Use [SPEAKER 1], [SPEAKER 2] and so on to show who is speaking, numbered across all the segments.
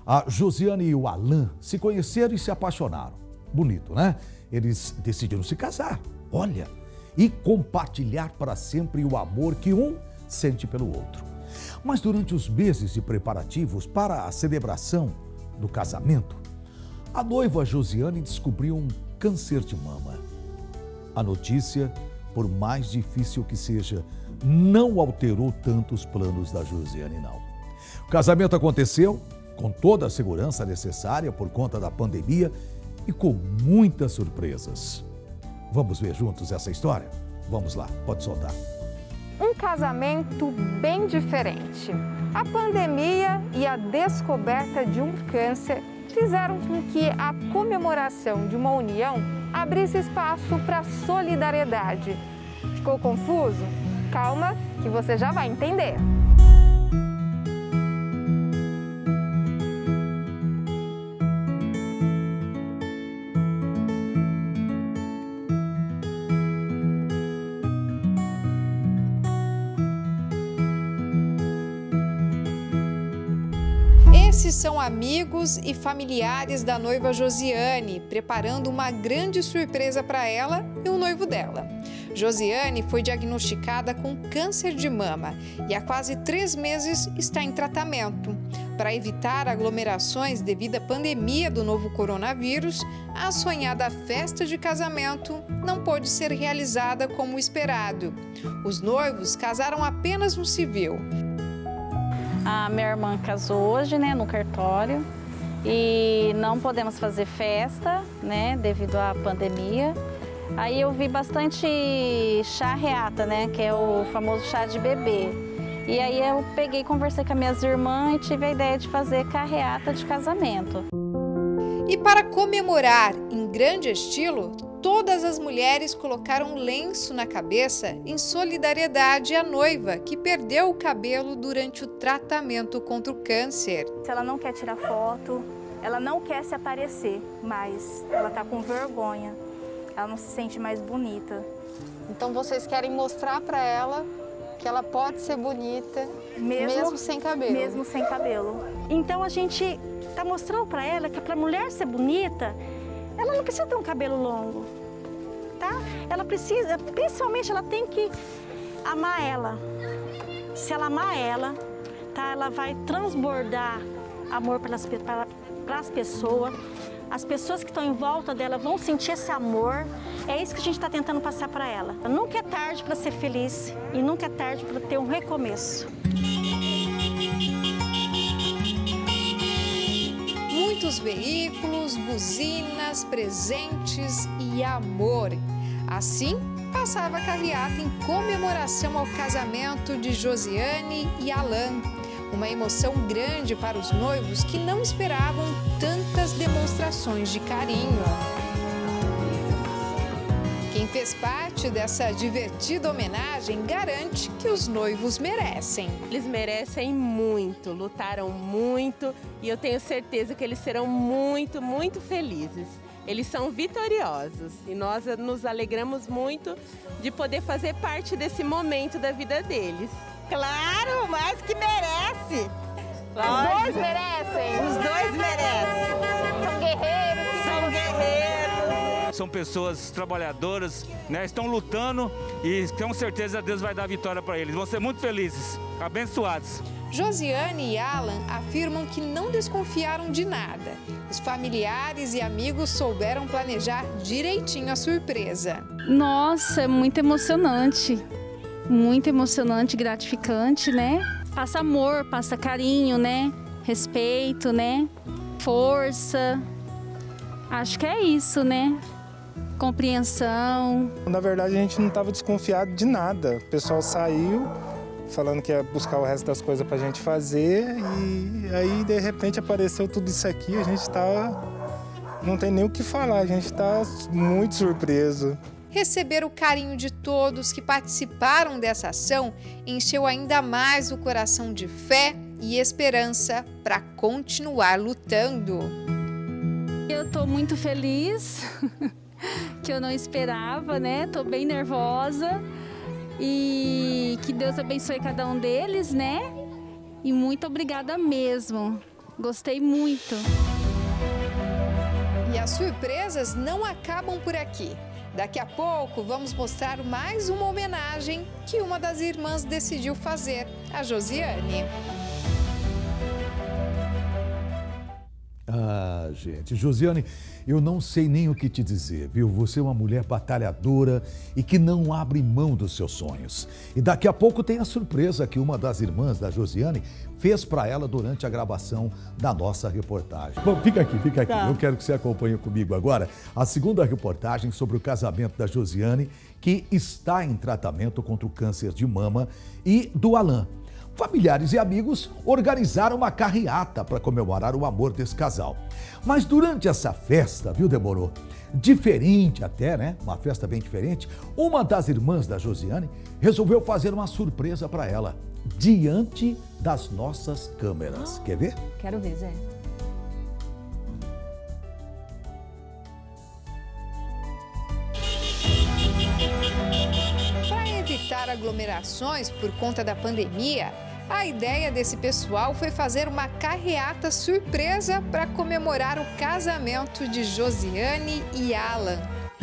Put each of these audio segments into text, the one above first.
[SPEAKER 1] A Josiane e o Alan se conheceram e se apaixonaram. Bonito, né? Eles decidiram se casar, olha, e compartilhar para sempre o amor que um sente pelo outro. Mas durante os meses de preparativos para a celebração do casamento, a noiva Josiane descobriu um câncer de mama. A notícia, por mais difícil que seja, não alterou tanto os planos da Josiane, não. O casamento aconteceu com toda a segurança necessária por conta da pandemia e com muitas surpresas. Vamos ver juntos essa história? Vamos lá, pode soltar.
[SPEAKER 2] Um casamento bem diferente. A pandemia e a descoberta de um câncer fizeram com que a comemoração de uma união abrisse espaço para solidariedade. Ficou confuso? Calma, que você já vai entender. Esses são amigos e familiares da noiva Josiane, preparando uma grande surpresa para ela e o noivo dela. Josiane foi diagnosticada com câncer de mama e há quase 3 meses está em tratamento. Para evitar aglomerações devido à pandemia do novo coronavírus, a sonhada festa de casamento não pôde ser realizada como esperado. Os noivos casaram apenas no civil.
[SPEAKER 3] A minha irmã casou hoje, né, no cartório, e não podemos fazer festa, né, devido à pandemia. Aí eu vi bastante chá reata, né, que é o famoso chá de bebê. E aí eu peguei, conversei com as minhas irmãs e tive a ideia de fazer carreata de casamento.
[SPEAKER 2] E para comemorar em grande estilo, todas as mulheres colocaram um lenço na cabeça em solidariedade à noiva, que perdeu o cabelo durante o tratamento contra o câncer.
[SPEAKER 4] Ela não quer tirar foto, ela não quer se aparecer, mas ela está com vergonha, ela não se sente mais bonita.
[SPEAKER 2] Então vocês querem mostrar para ela que ela pode ser bonita mesmo sem cabelo.
[SPEAKER 4] Mesmo sem cabelo.
[SPEAKER 5] Então a gente está mostrando para ela que para a mulher ser bonita, ela não precisa ter um cabelo longo, tá? Ela precisa, principalmente ela tem que amar ela. Se ela amar ela, tá? Ela vai transbordar amor para as pessoas. As pessoas que estão em volta dela vão sentir esse amor. É isso que a gente está tentando passar para ela. Nunca é tarde para ser feliz e nunca é tarde para ter um recomeço.
[SPEAKER 2] Muitos veículos, buzinas, presentes e amor. Assim, passava a carreata em comemoração ao casamento de Josiane e Alan. Uma emoção grande para os noivos que não esperavam tantas demonstrações de carinho. Quem fez parte dessa divertida homenagem garante que os noivos merecem.
[SPEAKER 6] Eles merecem muito, lutaram muito e eu tenho certeza que eles serão muito, muito felizes. Eles são vitoriosos e nós nos alegramos muito de poder fazer parte desse momento da vida deles.
[SPEAKER 7] Claro, mais que merece.
[SPEAKER 2] Os dois merecem?
[SPEAKER 7] Os dois merecem.
[SPEAKER 2] São guerreiros.
[SPEAKER 7] São guerreiros.
[SPEAKER 8] São pessoas trabalhadoras, né? Estão lutando e com certeza Deus vai dar vitória para eles. Vão ser muito felizes, abençoados.
[SPEAKER 2] Josiane e Alan afirmam que não desconfiaram de nada. Os familiares e amigos souberam planejar direitinho a surpresa.
[SPEAKER 3] Nossa, é muito emocionante, gratificante, né? Passa amor, passa carinho, né? Respeito, né? Força. Acho que é isso, né? Compreensão.
[SPEAKER 9] Na verdade, a gente não estava desconfiado de nada. O pessoal saiu falando que ia buscar o resto das coisas para a gente fazer e aí, de repente, apareceu tudo isso aqui. A gente não tem nem o que falar, a gente está muito surpreso.
[SPEAKER 2] Receber o carinho de todos que participaram dessa ação encheu ainda mais o coração de fé e esperança para continuar lutando.
[SPEAKER 3] Eu estou muito feliz, que eu não esperava, né? Estou bem nervosa e que Deus abençoe cada um deles, né? E muito obrigada mesmo. Gostei muito.
[SPEAKER 2] E as surpresas não acabam por aqui. Daqui a pouco vamos mostrar mais uma homenagem que uma das irmãs decidiu fazer, a Josiane.
[SPEAKER 1] Ah, gente, Josiane, eu não sei nem o que te dizer, viu? Você é uma mulher batalhadora e que não abre mão dos seus sonhos. E daqui a pouco tem a surpresa que uma das irmãs da Josiane fez para ela durante a gravação da nossa reportagem. Bom, fica aqui.
[SPEAKER 10] Tá.
[SPEAKER 1] Eu quero que você acompanhe comigo agora a segunda reportagem sobre o casamento da Josiane, que está em tratamento contra o câncer de mama, e do Alan. Familiares e amigos organizaram uma carreata para comemorar o amor desse casal. Mas durante essa festa, viu, Demorou? Diferente até, né? Uma festa bem diferente. Uma das irmãs da Josiane resolveu fazer uma surpresa para ela, diante das nossas câmeras. Quer ver?
[SPEAKER 10] Quero ver, Zé.
[SPEAKER 2] Para evitar aglomerações por conta da pandemia, a ideia desse pessoal foi fazer uma carreata surpresa para comemorar o casamento de Josiane e Alan.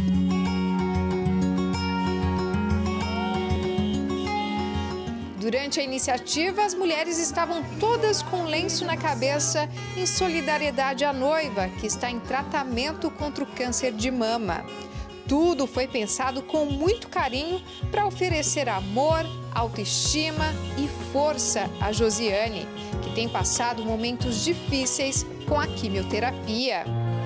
[SPEAKER 2] Durante a iniciativa, as mulheres estavam todas com lenço na cabeça em solidariedade à noiva, que está em tratamento contra o câncer de mama. Tudo foi pensado com muito carinho para oferecer amor, autoestima e força a Josiane, que tem passado momentos difíceis com a quimioterapia.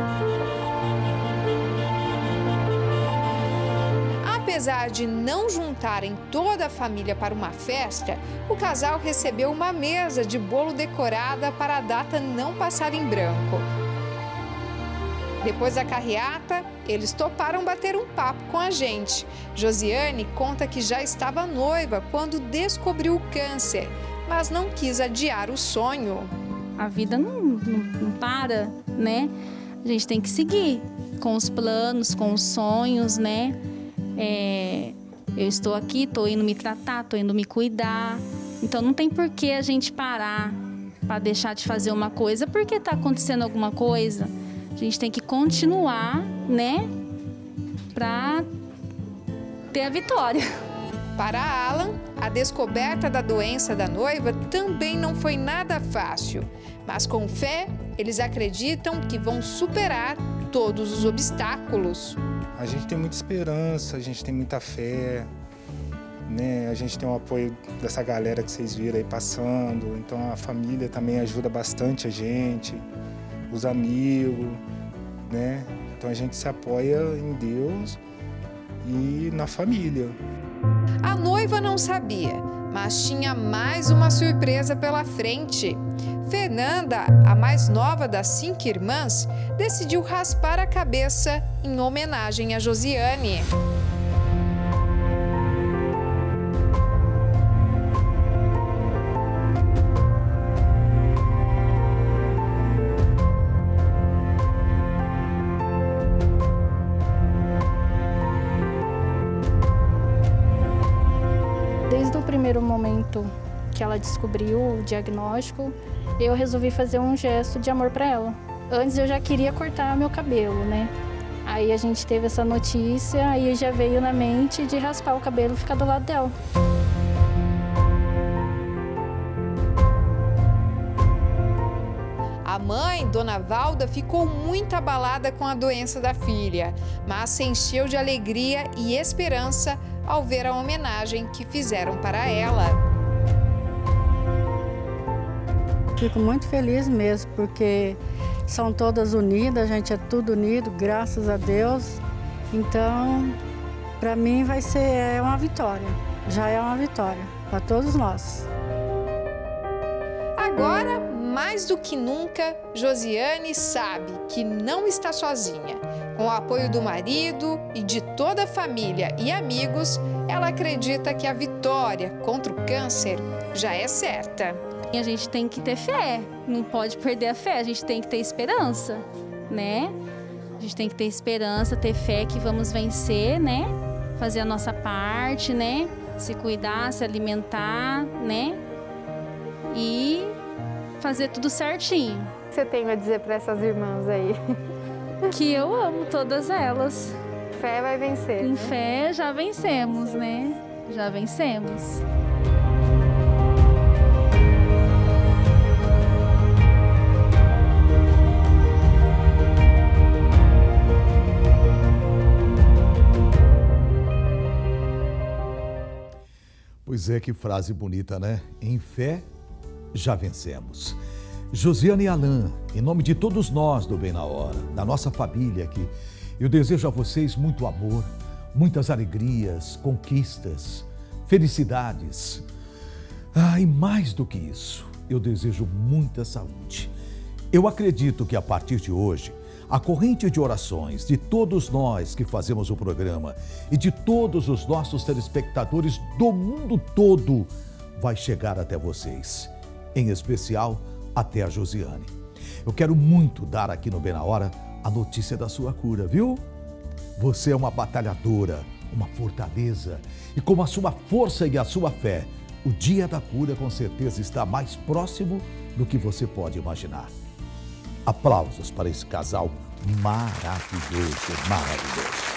[SPEAKER 2] Apesar de não juntarem toda a família para uma festa, o casal recebeu uma mesa de bolo decorada para a data não passar em branco. Depois da carreata, eles toparam bater um papo com a gente. Josiane conta que já estava noiva quando descobriu o câncer, mas não quis adiar o sonho.
[SPEAKER 3] A vida não para, né? A gente tem que seguir com os planos, com os sonhos, né? Eu estou aqui, estou indo me tratar, estou indo me cuidar. Então não tem por que a gente parar para deixar de fazer uma coisa porque está acontecendo alguma coisa. A gente tem que continuar, né, para ter a vitória.
[SPEAKER 2] Para Alan, a descoberta da doença da noiva também não foi nada fácil. Mas com fé, eles acreditam que vão superar todos os obstáculos.
[SPEAKER 9] A gente tem muita esperança, a gente tem muita fé, né? A gente tem o apoio dessa galera que vocês viram aí passando. Então a família também ajuda bastante a gente. Os amigos, né? Então a gente se apoia em Deus e na família.
[SPEAKER 2] A noiva não sabia, mas tinha mais uma surpresa pela frente. Fernanda, a mais nova das 5 irmãs, decidiu raspar a cabeça em homenagem a Josiane.
[SPEAKER 5] Desde o primeiro momento que ela descobriu o diagnóstico, eu resolvi fazer um gesto de amor para ela. Antes eu já queria cortar meu cabelo, né? Aí a gente teve essa notícia, aí já veio na mente de raspar o cabelo e ficar do lado dela.
[SPEAKER 2] A mãe, Dona Valda, ficou muito abalada com a doença da filha, mas se encheu de alegria e esperança ao ver a homenagem que fizeram para ela.
[SPEAKER 11] Fico muito feliz mesmo, porque são todas unidas, a gente é tudo unido, graças a Deus. Então, para mim vai ser uma vitória, já é uma vitória para todos nós.
[SPEAKER 2] Agora, mais do que nunca, Josiane sabe que não está sozinha. Com o apoio do marido e de toda a família e amigos, ela acredita que a vitória contra o câncer já é certa.
[SPEAKER 3] A gente tem que ter fé, não pode perder a fé, a gente tem que ter esperança, né? A gente tem que ter esperança, ter fé que vamos vencer, né? Fazer a nossa parte, né? Se cuidar, se alimentar, né? E fazer tudo certinho.
[SPEAKER 4] O que você tem a dizer para essas irmãs aí?
[SPEAKER 3] Que eu amo todas elas.
[SPEAKER 4] Fé vai vencer.
[SPEAKER 3] Em fé já vencemos, né? Já vencemos.
[SPEAKER 1] Pois é, que frase bonita, né? Em fé, já vencemos. Josiane e Alain, em nome de todos nós do Bem na Hora, da nossa família aqui, eu desejo a vocês muito amor, muitas alegrias, conquistas, felicidades. E mais do que isso, eu desejo muita saúde. Eu acredito que a partir de hoje, a corrente de orações de todos nós que fazemos o programa e de todos os nossos telespectadores do mundo todo vai chegar até vocês, em especial até a Josiane. Eu quero muito dar aqui no Bem na Hora a notícia da sua cura, viu? Você é uma batalhadora, uma fortaleza, e com a sua força e a sua fé, o dia da cura com certeza está mais próximo do que você pode imaginar. Aplausos para esse casal maravilhoso, maravilhoso.